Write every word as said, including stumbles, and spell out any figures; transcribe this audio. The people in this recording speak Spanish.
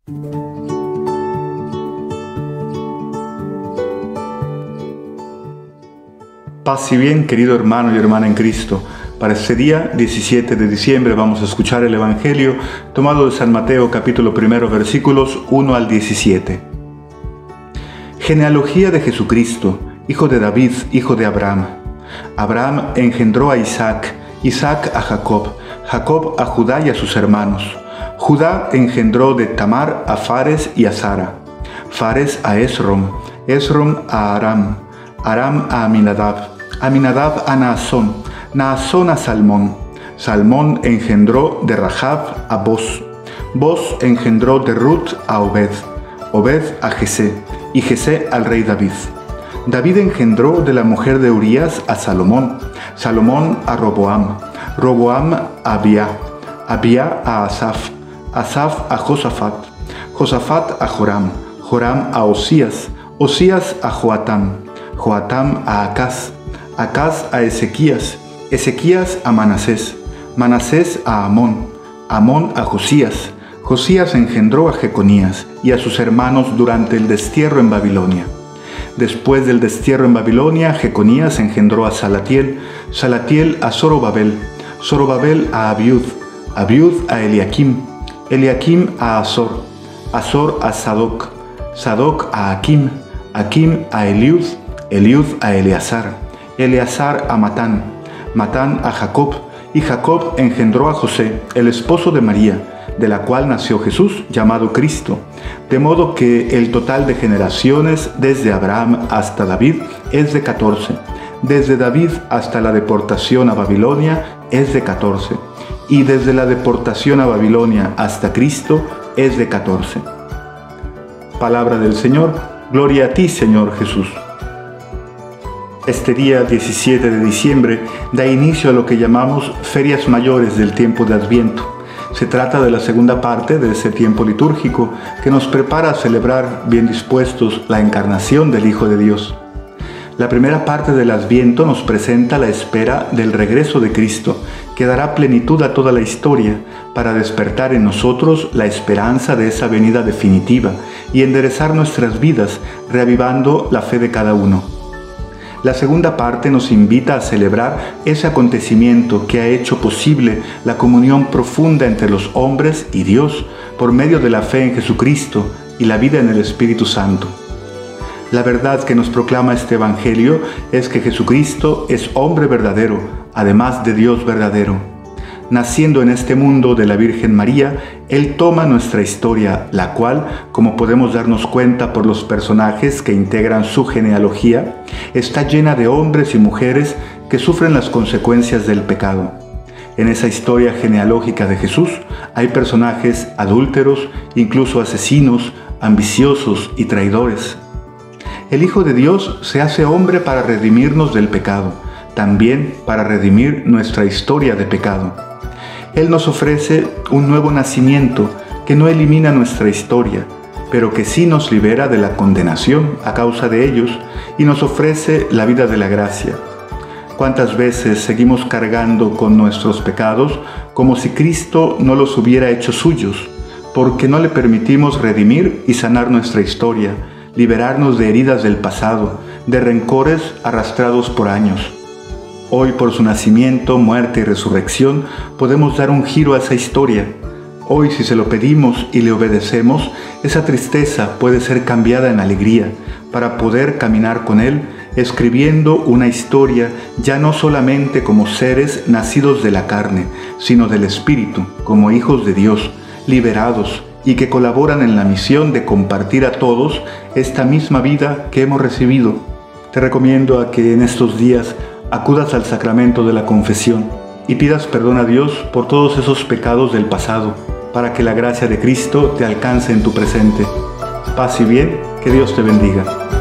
Paz y bien, querido hermano y hermana en Cristo. Para este día, diecisiete de diciembre, vamos a escuchar el Evangelio tomado de San Mateo, capítulo primero, versículos uno al diecisiete. Genealogía de Jesucristo, hijo de David, hijo de Abraham. Abraham engendró a Isaac, Isaac a Jacob, Jacob a Judá y a sus hermanos. Judá engendró de Tamar a Fares y a Zara, Fares a Esrom, Esrom a Aram, Aram a Aminadab, Aminadab a Naasón, Naasón a Salmón, Salmón engendró de Rahab a Boz, Boz engendró de Ruth a Obed, Obed a Jesé, y Jesé al rey David. David engendró de la mujer de Urías a Salomón, Salomón a Roboam, Roboam a Abía, Abía a Asaf, Asaf a Josafat, Josafat a Joram, Joram a Osías, Osías a Joatam, Joatam a Acaz, Acaz a Ezequías, Ezequías a Manasés, Manasés a Amón, Amón a Josías, Josías engendró a Jeconías y a sus hermanos durante el destierro en Babilonia. Después del destierro en Babilonia, Jeconías engendró a Salatiel, Salatiel a Zorobabel, Zorobabel a Abiud, Abiud a Eliakim, Eliakim a Azor, Azor a Sadoc, Sadoc a Akim, Akim a Eliud, Eliud a Eleazar, Eleazar a Matán, Matán a Jacob, y Jacob engendró a José, el esposo de María, de la cual nació Jesús, llamado Cristo. De modo que el total de generaciones desde Abraham hasta David es de catorce. Desde David hasta la deportación a Babilonia es de catorce. Y desde la deportación a Babilonia hasta Cristo es de catorce. Palabra del Señor. Gloria a ti, Señor Jesús. Este día diecisiete de diciembre da inicio a lo que llamamos ferias mayores del tiempo de Adviento. Se trata de la segunda parte de ese tiempo litúrgico que nos prepara a celebrar bien dispuestos la encarnación del Hijo de Dios. La primera parte del Adviento nos presenta la espera del regreso de Cristo, que dará plenitud a toda la historia para despertar en nosotros la esperanza de esa venida definitiva y enderezar nuestras vidas, reavivando la fe de cada uno. La segunda parte nos invita a celebrar ese acontecimiento que ha hecho posible la comunión profunda entre los hombres y Dios por medio de la fe en Jesucristo y la vida en el Espíritu Santo. La verdad que nos proclama este Evangelio es que Jesucristo es hombre verdadero, además de Dios verdadero. Naciendo en este mundo de la Virgen María, Él toma nuestra historia, la cual, como podemos darnos cuenta por los personajes que integran su genealogía, está llena de hombres y mujeres que sufren las consecuencias del pecado. En esa historia genealógica de Jesús hay personajes adúlteros, incluso asesinos, ambiciosos y traidores. El Hijo de Dios se hace hombre para redimirnos del pecado, también para redimir nuestra historia de pecado. Él nos ofrece un nuevo nacimiento que no elimina nuestra historia, pero que sí nos libera de la condenación a causa de ellos y nos ofrece la vida de la gracia. ¿Cuántas veces seguimos cargando con nuestros pecados como si Cristo no los hubiera hecho suyos, porque no le permitimos redimir y sanar nuestra historia, liberarnos de heridas del pasado, de rencores arrastrados por años? Hoy, por su nacimiento, muerte y resurrección, podemos dar un giro a esa historia. Hoy, si se lo pedimos y le obedecemos, esa tristeza puede ser cambiada en alegría para poder caminar con Él, escribiendo una historia ya no solamente como seres nacidos de la carne, sino del Espíritu, como hijos de Dios, liberados y que colaboran en la misión de compartir a todos esta misma vida que hemos recibido. Te recomiendo a que en estos días acudas al sacramento de la confesión y pidas perdón a Dios por todos esos pecados del pasado, para que la gracia de Cristo te alcance en tu presente. Paz y bien, que Dios te bendiga.